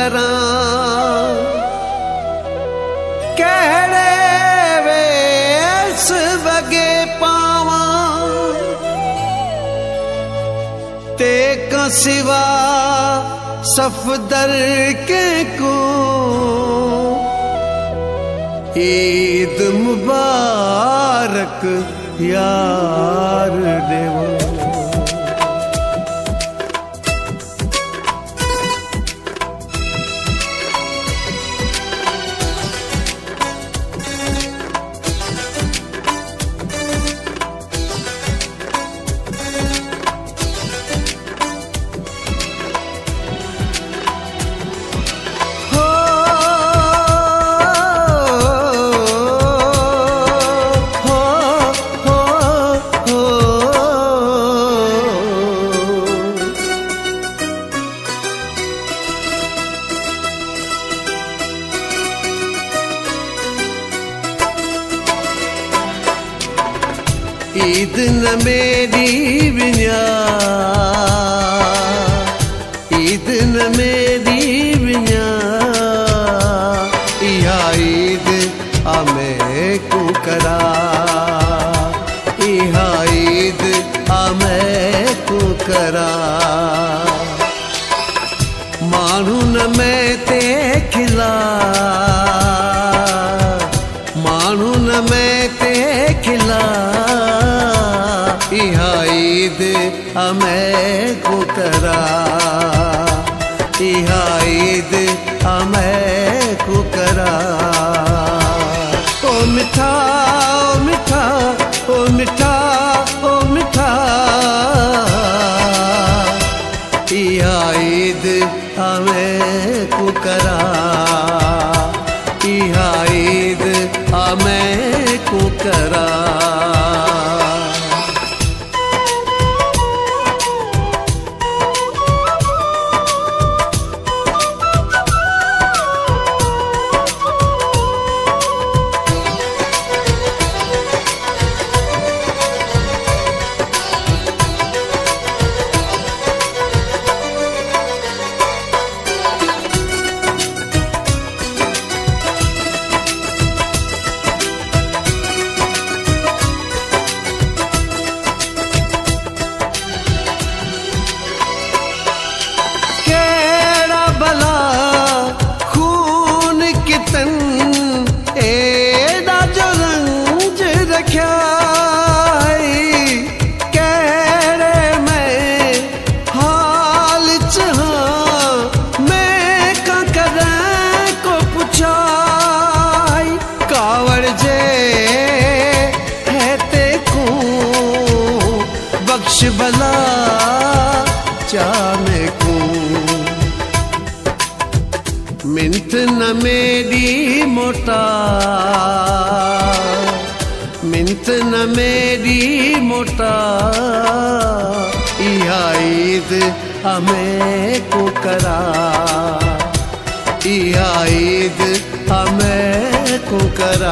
करां, कहड़े वेस वगे पावां, ते का सिवा सफदर के को ईद मुबारक यार देवो। ईद न मेरी विन्या, ईद न मेरी विन्या, इहा ईद आमे को करा, इहा ईद आमे को करा। मानू न मैं ते खिला, मानू न मैं ते खिला, इहा ईद हमें को करा, इहा ईद हमें को करा। ओ मिठा ओ मिठा ओ मिठा ओ मिठा, इहा ईद हमें को करा, इहा ईद हमें को करा। बख्श भला जाने को, मिन्त न मेरी मोटा, मिन्त न मेरी मोटा, इहा ईद हमें को करा, इहा ईद हमें को करा।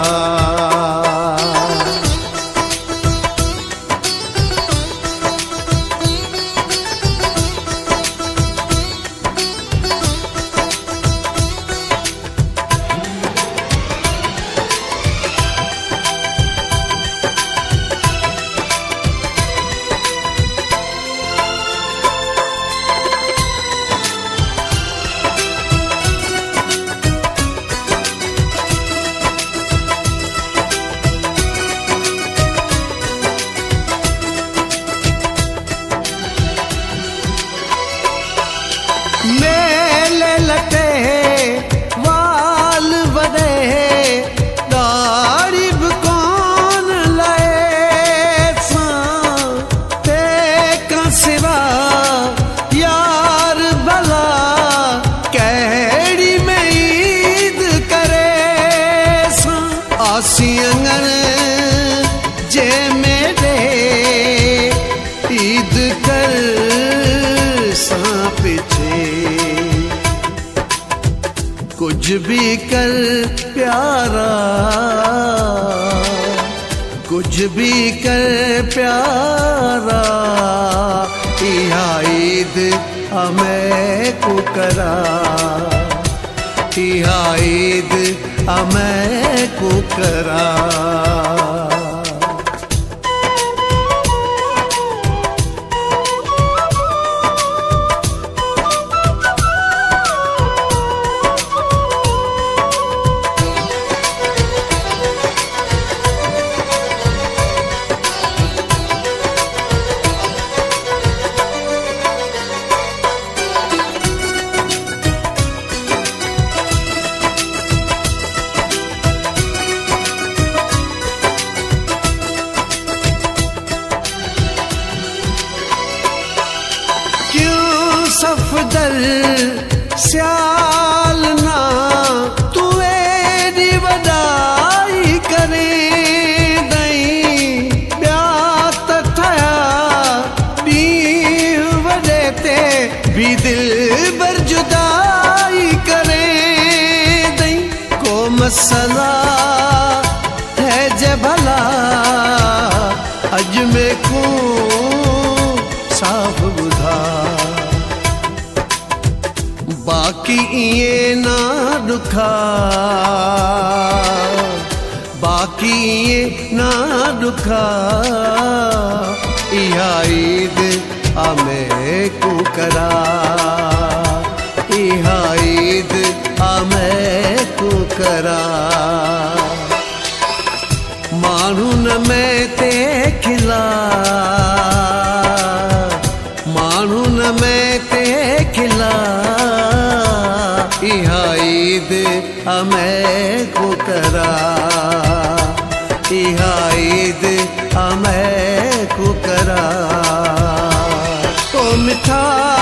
मेले लटे वाल वदे, दारिब कौन लाए सां, ते का सिवा यार भला, कहड़ी में ईद करे सां। आसी अंगन जे मेरे ईद कर सां पीछे, कुछ भी कर प्यारा, कुछ भी कर प्यारा, इहा ईद मैं को करा इहा ईद मैं को करा सफदर स्याल ना तू एडी वडाई करे दई ब्यात ठया भी वडे ते भी दिल बर जुदाई करे दई को मसला है जे भला अज में को साफ बुधा बाकी ये ना दुखा बाकी ये ना दुखा इहा ईद मैं को करा इहा ईद मैं को करा मानू न मैं ते खिला मानू न मैं ते खिला इहा ईद मैं को करा इहा ईद मैं को करा ओ मिठा